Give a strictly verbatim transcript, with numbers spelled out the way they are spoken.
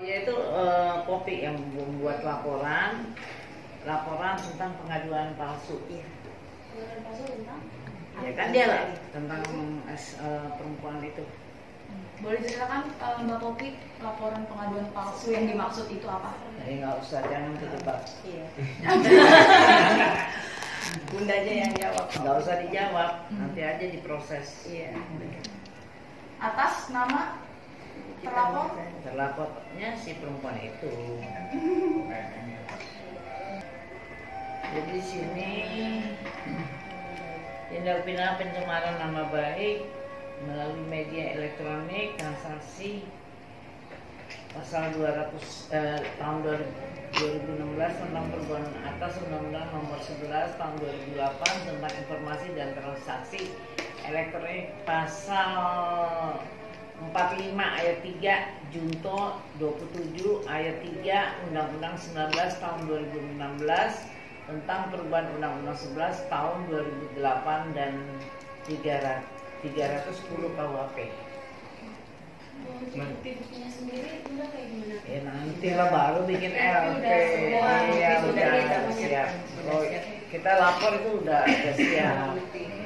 Yaitu eh, Poppy yang membuat laporan laporan tentang pengaduan palsu. Iya. Pengaduan palsu tentang? Ya kan dia lah tentang uh, perempuan itu. Boleh diceritakan uh, Mbak Poppy, laporan pengaduan palsu yang dimaksud itu apa? Jadi nggak usah, jangan terjebak. Iya. Bunda aja yang jawab. Nggak usah dijawab, nanti aja diproses. Iya. Atas nama terlapor? Terlapornya si perempuan itu. Jadi di sini tindak pidana pencemaran nama baik melalui media elektronik, transaksi pasal dua ratus eh, tahun dua ribu enam belas tentang perbuatan atas Undang-Undang Nomor sebelas tahun dua ribu delapan tentang informasi dan transaksi elektronik, pasal empat puluh lima ayat tiga Junto dua puluh tujuh ayat tiga Undang-Undang sembilan belas tahun dua ribu enam belas tentang perubahan Undang-Undang sebelas tahun dua ribu delapan dan tiga ratus sepuluh K U H P. Bukti-buktinya sendiri udah kayak gimana? Ya nanti lah baru bikin L P. Udah, Iya udah, udah udah, siap. Oh, kita lapor itu udah udah siap.